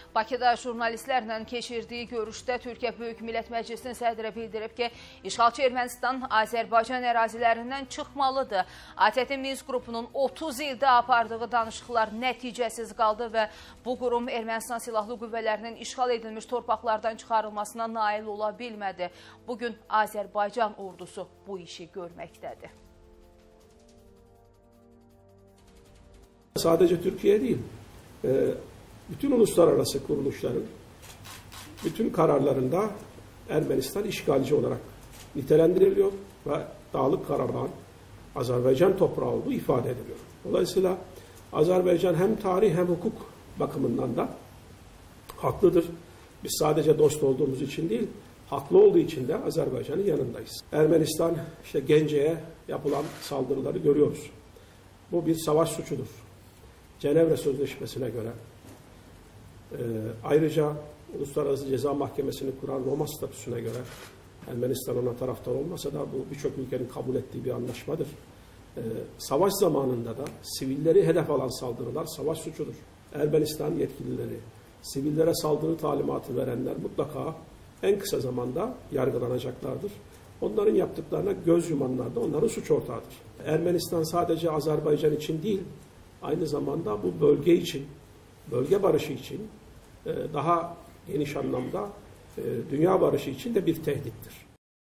Bakıda jurnalistlərlə keçirdiyi görüşdə Türkiyə Böyük Millət Məclisinin sədri bildirib ki, işğalçı Ermənistan Azərbaycan ərazilərindən çıxmalıdır. ATƏT Minsk qrupunun 30 ildə apardığı danışıqlar nəticəsiz qaldı və bu qurum Ermənistan silahlı qüvvələrinin işğal edilmiş torpaqlardan çıxarılmasına nail ola bilmədi. Bugün Azərbaycan ordusu bu işi görməkdədir. Sadece Türkiye değil, bütün uluslararası kuruluşların bütün kararlarında Ermenistan işgalci olarak nitelendiriliyor ve Dağlık Karabağ'ın Azerbaycan toprağı olduğu ifade ediliyor. Dolayısıyla Azerbaycan hem tarih hem hukuk bakımından da haklıdır. Biz sadece dost olduğumuz için değil, haklı olduğu için de Azerbaycan'ın yanındayız. Ermenistan işte Gence'ye yapılan saldırıları görüyoruz. Bu bir savaş suçudur. Cenevre Sözleşmesi'ne göre ayrıca Uluslararası Ceza Mahkemesi'ni kuran Roma Statüsü'ne göre Ermenistan ona taraftar olmasa da bu birçok ülkenin kabul ettiği bir anlaşmadır. Savaş zamanında da sivilleri hedef alan saldırılar savaş suçudur. Ermenistan yetkilileri, sivillere saldırı talimatı verenler mutlaka en kısa zamanda yargılanacaklardır. Onların yaptıklarına göz yumanlar da onların suç ortağıdır. Ermenistan sadece Azerbaycan için değil, aynı zamanda bu bölge için, bölge barışı için daha geniş anlamda dünya barışı için de bir tehdittir.